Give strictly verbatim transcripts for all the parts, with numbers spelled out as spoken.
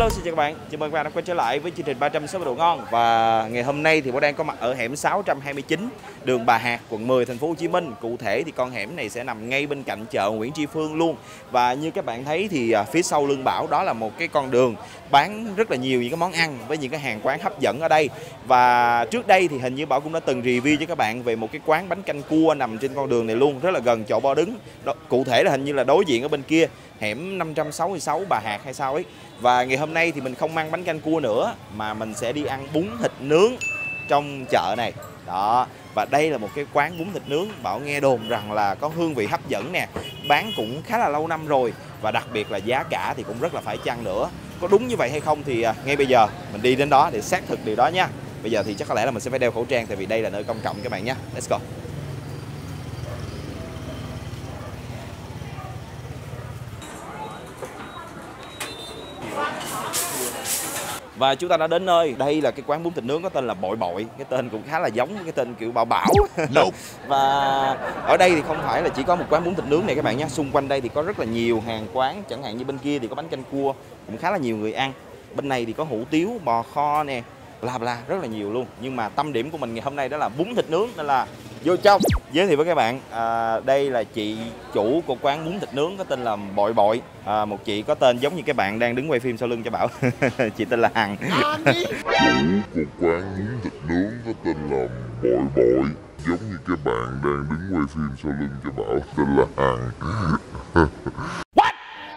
Hello, xin chào các bạn. Chào mừng các bạn đã quay trở lại với chương trình ba trăm sáu mươi độ ngon. Và ngày hôm nay thì Bảo đang có mặt ở hẻm sáu trăm hai mươi chín, đường Bà Hạc, quận mười, thành phố Hồ Chí Minh. Cụ thể thì con hẻm này sẽ nằm ngay bên cạnh chợ Nguyễn Tri Phương luôn. Và như các bạn thấy thì phía sau lưng Bảo đó là một cái con đường bán rất là nhiều những cái món ăn với những cái hàng quán hấp dẫn ở đây. Và trước đây thì hình như Bảo cũng đã từng review cho các bạn về một cái quán bánh canh cua nằm trên con đường này luôn, rất là gần chỗ Bảo đứng. Đó, cụ thể là hình như là đối diện ở bên kia, hẻm năm trăm sáu mươi sáu Bà Hạc hay sao ấy. Và ngày hôm nay thì mình không ăn bánh canh cua nữa mà mình sẽ đi ăn bún thịt nướng trong chợ này. Đó, và đây là một cái quán bún thịt nướng Bảo nghe đồn rằng là có hương vị hấp dẫn nè, bán cũng khá là lâu năm rồi và đặc biệt là giá cả thì cũng rất là phải chăng nữa. Có đúng như vậy hay không thì ngay bây giờ mình đi đến đó để xác thực điều đó nha. Bây giờ thì chắc có lẽ là mình sẽ phải đeo khẩu trang tại vì đây là nơi công cộng các bạn nhé. Let's go. Và chúng ta đã đến nơi. Đây là cái quán bún thịt nướng có tên là Bội Bội. Cái tên cũng khá là giống với cái tên kiểu Bảo Bảo. Và ở đây thì không phải là chỉ có một quán bún thịt nướng này các bạn nhé. Xung quanh đây thì có rất là nhiều hàng quán. Chẳng hạn như bên kia thì có bánh canh cua, cũng khá là nhiều người ăn. Bên này thì có hủ tiếu, bò kho nè, bla bla, rất là nhiều luôn. Nhưng mà tâm điểm của mình ngày hôm nay đó là bún thịt nướng, nên là vô trong giới thiệu với các bạn. à, Đây là chị chủ của quán bún thịt nướng có tên là Bội Bội. à, Một chị có tên giống như cái bạn đang đứng quay phim sau lưng cho Bảo. Chị tên là Hằng. Chủ của quán bún thịt nướng có tên là Bội Bội, giống như cái bạn đang đứng quay phim sau lưng cho Bảo, tên là Hằng. What?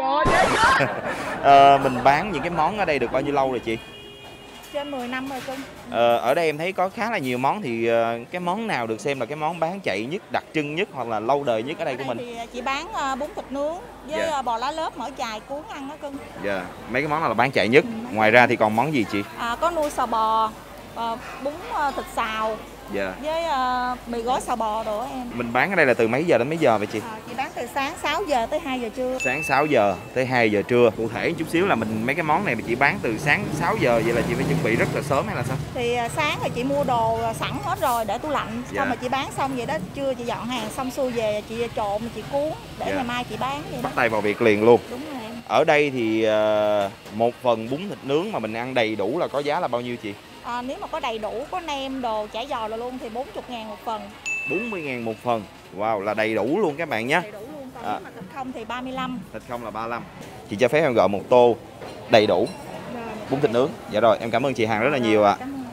à, Mình bán những cái món ở đây được bao nhiêu lâu rồi chị? Trên mười năm rồi cưng. Ờ, ở đây em thấy có khá là nhiều món thì uh, cái món nào được xem là cái món bán chạy nhất, đặc trưng nhất hoặc là lâu đời nhất ở đây, ở đây của mình? Thì chị bán uh, bún thịt nướng với Yeah. uh, bò lá lớp mỡ chài cuốn ăn đó cưng. Dạ, yeah. Mấy cái món nào là bán chạy nhất? Ừ. Ngoài ra thì còn món gì chị? À, có nuôi sò bò, uh, bún uh, thịt xào, Dạ. Yeah. với uh, mì gói sò bò đồ em. Mình bán ở đây là từ mấy giờ đến mấy giờ vậy chị? À, chị bán từ sáng sáu giờ tới hai giờ trưa. Sáng sáu giờ tới hai giờ trưa. Cụ thể chút xíu là mình mấy cái món này mà chị bán từ sáng sáu giờ, vậy là chị phải chuẩn bị rất là sớm hay là sao? Thì uh, sáng thì chị mua đồ sẵn hết rồi để tủ lạnh. Dạ. Xong mà chị bán xong vậy đó, trưa chị dọn hàng xong xuôi về chị trộn chị cuốn để Dạ. ngày mai chị bán vậy đó. Bắt tay vào việc liền luôn. Đúng rồi em. Ở đây thì uh, một phần bún thịt nướng mà mình ăn đầy đủ là có giá là bao nhiêu chị? À, nếu mà có đầy đủ, có nem đồ, chả giò rồi luôn thì bốn mươi ngàn một phần. bốn mươi ngàn một phần. Wow, là đầy đủ luôn các bạn nhé. Đầy đủ luôn, còn À. nếu mà thịt không thì ba mươi lăm. Thịt không là ba mươi lăm. Chị cho phép em gọi một tô đầy đủ Rồi, bún thịt nướng. Dạ rồi, em cảm ơn chị Hằng rất là nhiều ạ. À. Cảm ơn.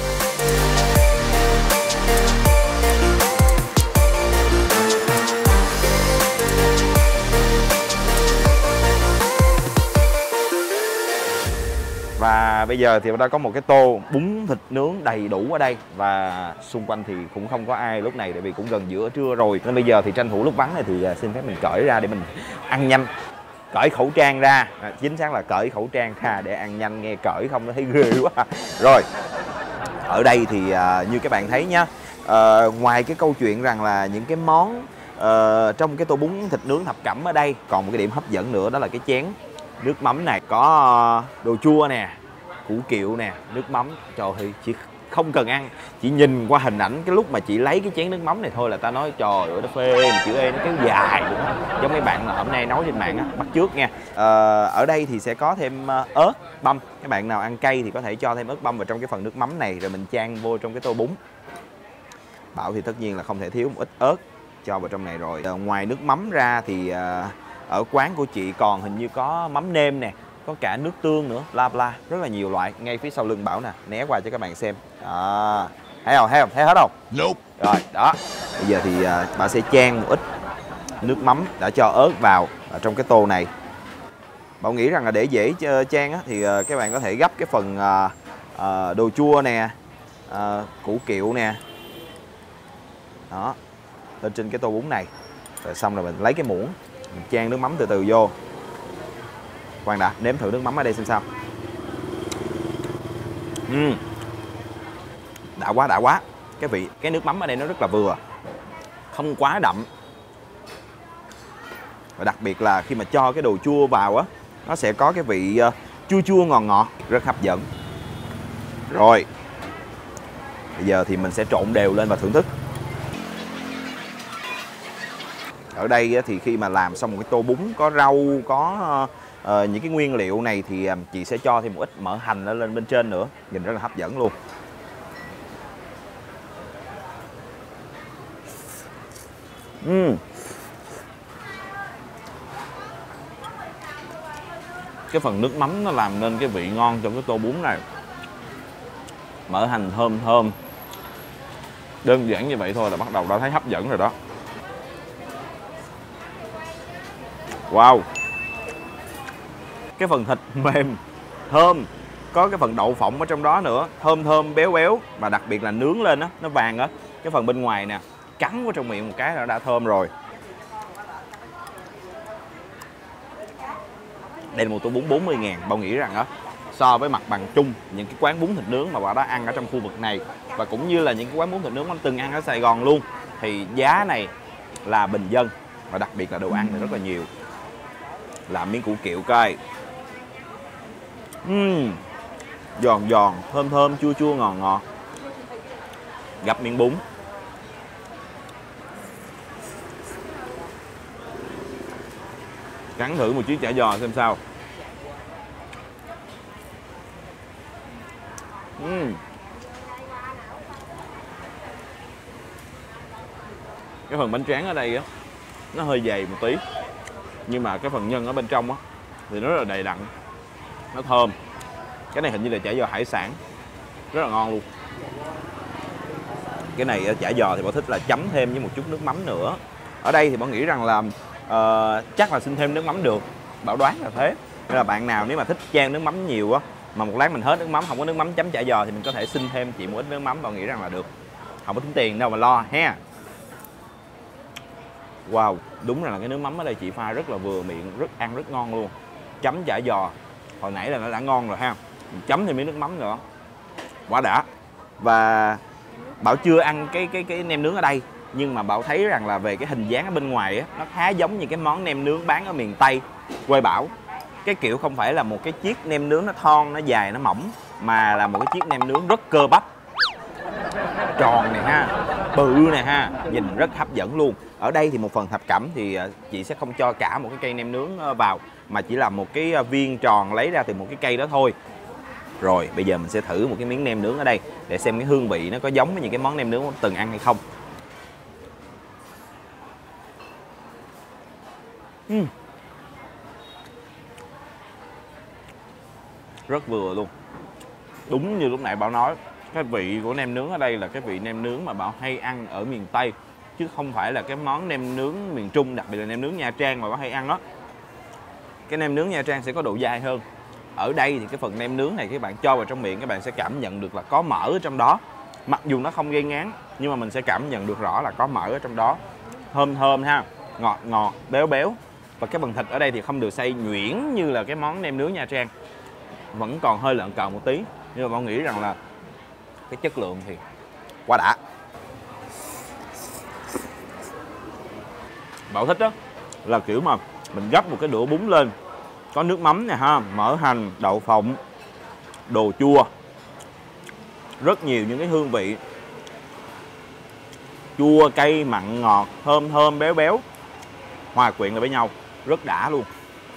Và bây giờ thì đã có một cái tô bún thịt nướng đầy đủ ở đây. Và xung quanh thì cũng không có ai lúc này, tại vì cũng gần giữa trưa rồi. Nên bây giờ thì tranh thủ lúc vắng này thì xin phép mình cởi ra để mình ăn nhanh. Cởi khẩu trang ra, à, chính xác là cởi khẩu trang ra để ăn nhanh, nghe cởi không nó thấy ghê quá. Rồi, ở đây thì à, như các bạn thấy nhá, à, ngoài cái câu chuyện rằng là những cái món à, trong cái tô bún thịt nướng thập cẩm ở đây, còn một cái điểm hấp dẫn nữa đó là cái chén nước mắm này. Có đồ chua nè, củ kiệu nè, nước mắm. Trời ơi, chị không cần ăn, chỉ nhìn qua hình ảnh cái lúc mà chị lấy cái chén nước mắm này thôi là ta nói trời ơi nó phê, chữ E nó kéo dài luôn á. Giống mấy bạn mà hôm nay nấu trên mạng á, bắt chước nha. Ờ, ở đây thì sẽ có thêm ớt băm. Các bạn nào ăn cay thì có thể cho thêm ớt băm vào trong cái phần nước mắm này rồi mình chan vô trong cái tô bún. Bảo thì tất nhiên là không thể thiếu một ít ớt cho vào trong này rồi. Ờ, ngoài nước mắm ra thì ở quán của chị còn hình như có mắm nêm nè, có cả nước tương nữa, bla bla, rất là nhiều loại. Ngay phía sau lưng Bảo nè, né qua cho các bạn xem. À, thấy không, thấy không, thấy hết không? Nope. Rồi, đó. Bây giờ thì uh, Bảo sẽ chan một ít nước mắm đã cho ớt vào ở trong cái tô này. Bảo nghĩ rằng là để dễ chan á, thì uh, các bạn có thể gấp cái phần uh, uh, đồ chua nè, uh, củ kiệu nè. Đó, lên trên cái tô bún này. Rồi xong rồi mình lấy cái muỗng, mình chan nước mắm từ từ vô. Khoan đã, nếm thử nước mắm ở đây xem sao. uhm. Đã quá, đã quá. Cái vị, cái nước mắm ở đây nó rất là vừa, không quá đậm. Và đặc biệt là khi mà cho cái đồ chua vào á, nó sẽ có cái vị uh, chua chua ngọt ngọt, rất hấp dẫn. Rồi, bây giờ thì mình sẽ trộn đều lên và thưởng thức. Ở đây thì khi mà làm xong một cái tô bún có rau, có ờ, những cái nguyên liệu này thì chị sẽ cho thêm một ít mỡ hành ở lên bên trên nữa, nhìn rất là hấp dẫn luôn. Uhm. Cái phần nước mắm nó làm nên cái vị ngon trong cái tô bún này. Mỡ hành thơm thơm. Đơn giản như vậy thôi là bắt đầu đã thấy hấp dẫn rồi đó. Wow. Cái phần thịt mềm, thơm. Có cái phần đậu phộng ở trong đó nữa, thơm thơm béo béo. Và đặc biệt là nướng lên á, nó vàng á. Cái phần bên ngoài nè, cắn vào trong miệng một cái là đã thơm rồi. Đây là một tô bún bốn mươi ngàn. Bảo nghĩ rằng á, so với mặt bằng chung những cái quán bún thịt nướng mà Bảo đã ăn ở trong khu vực này, và cũng như là những cái quán bún thịt nướng Bảo từng ăn ở Sài Gòn luôn, thì giá này là bình dân. Và đặc biệt là đồ ăn thì rất là nhiều. Làm miếng củ kiệu coi. uhm, Giòn giòn, thơm thơm, chua chua, ngọt ngọt. Gắp miếng bún. Cắn thử một chiếc chả giò xem sao. uhm. Cái phần bánh tráng ở đây á, nó hơi dày một tí, nhưng mà cái phần nhân ở bên trong á thì nó rất là đầy đặn, nó thơm. Cái này hình như là chả giò hải sản, rất là ngon luôn. Cái này chả giò thì Bảo thích là chấm thêm với một chút nước mắm nữa. Ở đây thì Bảo nghĩ rằng là uh, chắc là xin thêm nước mắm được, Bảo đoán là thế. Nên là bạn nào nếu mà thích chan nước mắm nhiều á, mà một lát mình hết nước mắm, không có nước mắm chấm chả giò, thì mình có thể xin thêm chị một ít nước mắm. Bảo nghĩ rằng là được, không có tính tiền đâu mà lo ha. Wow, đúng là cái nước mắm ở đây chị pha rất là vừa miệng, rất ăn rất ngon luôn. Chấm chả giò hồi nãy là nó đã ngon rồi ha, mình chấm thêm miếng nước mắm nữa, quá đã. Và Bảo chưa ăn cái cái cái nem nướng ở đây, nhưng mà Bảo thấy rằng là về cái hình dáng ở bên ngoài á, nó khá giống như cái món nem nướng bán ở miền Tây quê Bảo. Cái kiểu không phải là một cái chiếc nem nướng nó thon, nó dài, nó mỏng, mà là một cái chiếc nem nướng rất cơ bắp, tròn này ha, bự này ha, nhìn rất hấp dẫn luôn. Ở đây thì một phần thập cẩm thì chị sẽ không cho cả một cái cây nem nướng vào, mà chỉ là một cái viên tròn lấy ra từ một cái cây đó thôi. Rồi bây giờ mình sẽ thử một cái miếng nem nướng ở đây để xem cái hương vị nó có giống với những cái món nem nướng từng ăn hay không. uhm. Rất vừa luôn. Đúng như lúc nãy Bảo nói, cái vị của nem nướng ở đây là cái vị nem nướng mà Bảo hay ăn ở miền Tây, chứ không phải là cái món nem nướng miền Trung, đặc biệt là nem nướng Nha Trang mà Bảo hay ăn đó. Cái nem nướng Nha Trang sẽ có độ dai hơn. Ở đây thì cái phần nem nướng này các bạn cho vào trong miệng, các bạn sẽ cảm nhận được là có mỡ ở trong đó. Mặc dù nó không gây ngán, nhưng mà mình sẽ cảm nhận được rõ là có mỡ ở trong đó. Thơm thơm ha, ngọt ngọt, béo béo. Và cái phần thịt ở đây thì không được xay nhuyễn như là cái món nem nướng Nha Trang, vẫn còn hơi lợn cợn một tí. Nhưng mà Bảo nghĩ rằng là cái chất lượng thì quá đã. Bảo thích đó là kiểu mà mình gấp một cái đũa bún lên, có nước mắm nè ha, mỡ hành, đậu phộng, đồ chua, rất nhiều những cái hương vị chua, cay, mặn, ngọt, thơm thơm, béo béo hòa quyện lại với nhau, rất đã luôn.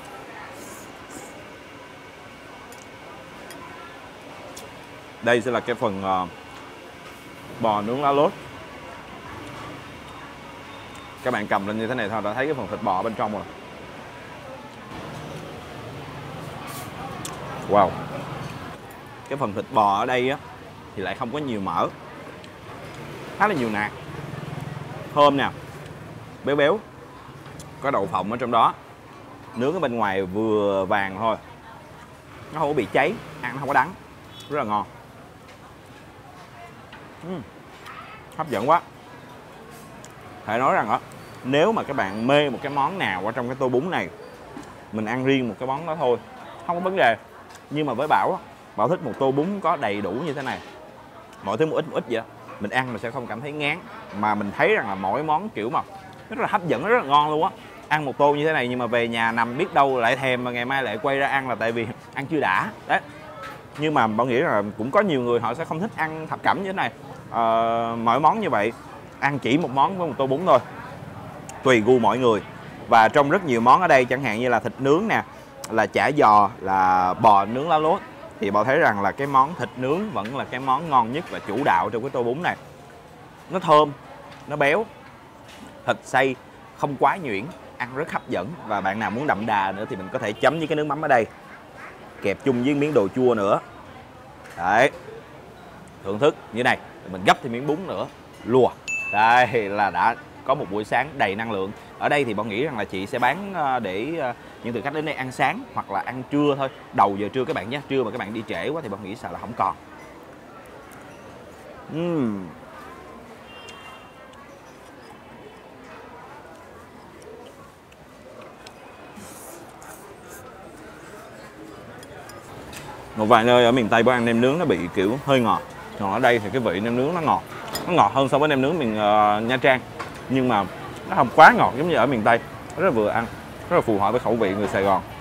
Đây sẽ là cái phần uh, bò nướng lá lốt. Các bạn cầm lên như thế này thôi đã thấy cái phần thịt bò bên trong rồi. Wow. Cái phần thịt bò ở đây á thì lại không có nhiều mỡ, khá là nhiều nạc, thơm nè, béo béo, có đậu phộng ở trong đó, nướng ở bên ngoài vừa vàng thôi, nó không có bị cháy, ăn nó không có đắng, rất là ngon. uhm, hấp dẫn quá. Phải nói rằng á, nếu mà các bạn mê một cái món nào ở trong cái tô bún này, mình ăn riêng một cái món đó thôi không có vấn đề. Nhưng mà với Bảo, Bảo thích một tô bún có đầy đủ như thế này, mọi thứ một ít một ít vậy đó. Mình ăn mình sẽ không cảm thấy ngán, mà mình thấy rằng là mỗi món kiểu mà rất là hấp dẫn, rất là ngon luôn á. Ăn một tô như thế này nhưng mà về nhà nằm biết đâu lại thèm, và ngày mai lại quay ra ăn là tại vì ăn chưa đã đấy. Nhưng mà Bảo nghĩ là cũng có nhiều người họ sẽ không thích ăn thập cẩm như thế này. à, Mỗi món như vậy, ăn chỉ một món với một tô bún thôi, tùy gu mọi người. Và trong rất nhiều món ở đây, chẳng hạn như là thịt nướng nè, là chả giò, là bò nướng lá lốt, thì Bảo thấy rằng là cái món thịt nướng vẫn là cái món ngon nhất và chủ đạo trong cái tô bún này. Nó thơm, nó béo, thịt xay không quá nhuyễn, ăn rất hấp dẫn. Và bạn nào muốn đậm đà nữa thì mình có thể chấm với cái nước mắm ở đây, kẹp chung với miếng đồ chua nữa. Đấy, thưởng thức như này, mình gấp thêm miếng bún nữa, lùa. Đây là đã có một buổi sáng đầy năng lượng. Ở đây thì Bảo nghĩ rằng là chị sẽ bán để những thực khách đến đây ăn sáng hoặc là ăn trưa thôi. Đầu giờ trưa các bạn nhé, trưa mà các bạn đi trễ quá thì Bảo nghĩ sợ là không còn. uhm. Một vài nơi ở miền Tây bữa ăn nem nướng nó bị kiểu hơi ngọt, còn ở đây thì cái vị nem nướng nó ngọt, nó ngọt hơn so với nem nướng miền uh, Nha Trang, nhưng mà nó không quá ngọt giống như ở miền Tây, rất là vừa ăn, rất là phù hợp với khẩu vị người Sài Gòn.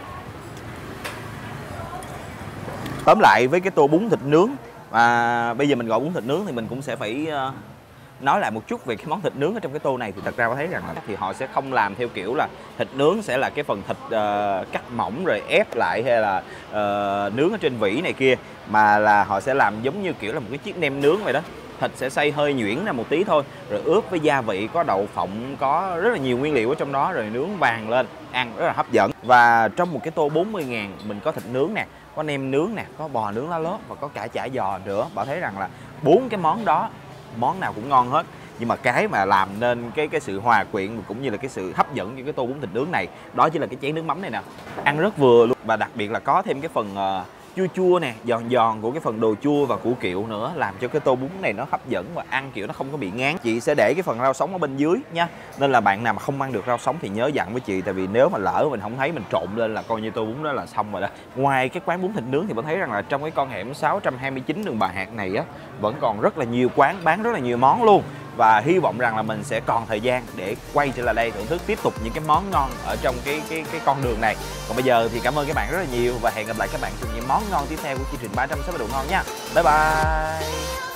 Tóm lại với cái tô bún thịt nướng, và bây giờ mình gọi bún thịt nướng thì mình cũng sẽ phải uh, nói lại một chút về cái món thịt nướng ở trong cái tô này. Thì thật ra có thấy rằng là thì họ sẽ không làm theo kiểu là thịt nướng sẽ là cái phần thịt uh, cắt mỏng rồi ép lại hay là uh, nướng ở trên vỉ này kia, mà là họ sẽ làm giống như kiểu là một cái chiếc nem nướng vậy đó. Thịt sẽ xay hơi nhuyễn ra một tí thôi, rồi ướp với gia vị, có đậu phộng, có rất là nhiều nguyên liệu ở trong đó, rồi nướng vàng lên, ăn rất là hấp dẫn. Và trong một cái tô bốn mươi ngàn mình có thịt nướng nè, có nem nướng nè, có bò nướng lá lốt và có cả chả giò nữa. Bảo thấy rằng là bốn cái món đó món nào cũng ngon hết, nhưng mà cái mà làm nên cái cái sự hòa quyện cũng như là cái sự hấp dẫn cho cái tô bún thịt nướng này, đó chính là cái chén nước mắm này nè. Ăn rất vừa luôn, và đặc biệt là có thêm cái phần uh, chua chua nè, giòn giòn của cái phần đồ chua và củ kiệu nữa, làm cho cái tô bún này nó hấp dẫn và ăn kiểu nó không có bị ngán. Chị sẽ để cái phần rau sống ở bên dưới nha, nên là bạn nào mà không ăn được rau sống thì nhớ dặn với chị, tại vì nếu mà lỡ mình không thấy, mình trộn lên là coi như tô bún đó là xong rồi đó. Ngoài cái quán bún thịt nướng thì bạn thấy rằng là trong cái con hẻm sáu trăm hai mươi chín đường Bà Hạc này á, vẫn còn rất là nhiều quán bán rất là nhiều món luôn. Và hy vọng rằng là mình sẽ còn thời gian để quay trở lại đây thưởng thức tiếp tục những cái món ngon ở trong cái cái cái con đường này. Còn bây giờ thì cảm ơn các bạn rất là nhiều và hẹn gặp lại các bạn trong những món ngon tiếp theo của chương trình ba trăm sáu mươi độ ngon nha. Bye bye.